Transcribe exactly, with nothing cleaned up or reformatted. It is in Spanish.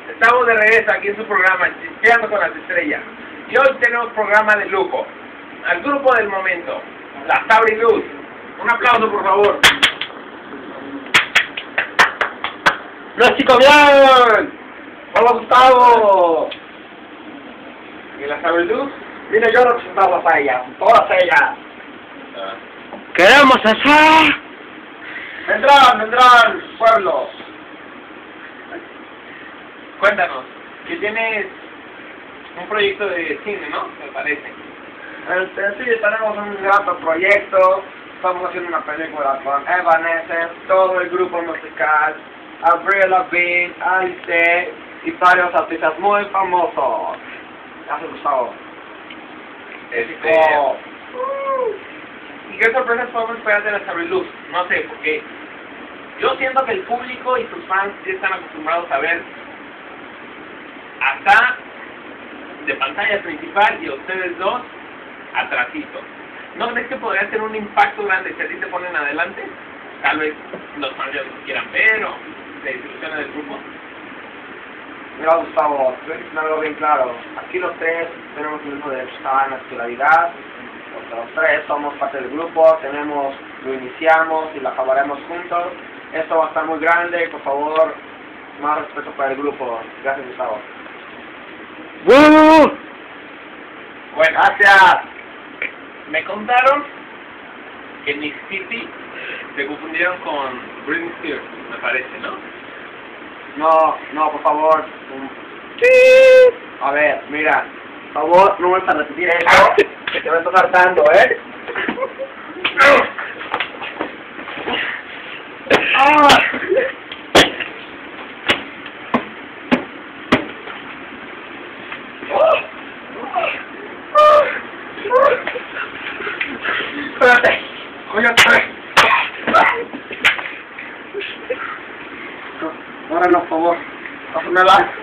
Estamos de regreso aquí en su programa, Chispeando con las Estrellas. Y hoy tenemos programa de lujo. Al grupo del momento, la Sabriluz. Un aplauso, por favor. ¡Los chicos bien! ¡Hola, Gustavo! ¿Y la Sabriluz? Vine yo a representarlas a ellas, todas ellas. ¡Queremos hacer! Vendrán, vendrán, pueblo. Cuéntanos, que tienes un proyecto de cine, ¿no? Me parece. Este, sí, tenemos un gran proyecto. Estamos haciendo una película con Evanescence, todo el grupo musical, Avril Lavigne, Alice y varios artistas muy famosos. Gracias, Gustavo. Este... ¿Y qué sorpresas podemos esperar de la Sabriluz? No sé, porque yo siento que el público y sus fans ya están acostumbrados a ver acá de pantalla principal y a ustedes dos atrasito. ¿No crees que podría tener un impacto grande si a ti te ponen adelante? Tal vez los fans ya no quieran ver o se desilusionan del grupo. Mira, Gustavo, quiero que algo bien claro. Aquí los tres tenemos el mismo derecho a la naturalidad. Porque los tres somos parte del grupo, tenemos, lo iniciamos y lo acabaremos juntos. Esto va a estar muy grande, por favor, más respeto para el grupo. Gracias, Gustavo. Bueno, Gracias. Me contaron que en Nick City se confundieron con Britney Spears, me parece, ¿no? No, no, por favor. Sí. A ver, mira, por favor, no vuelvas a repetir eso, que te me estás hartando, ¿eh? ¡Ah! Espérate, cóllate. Ahora no, por favor, pásamela.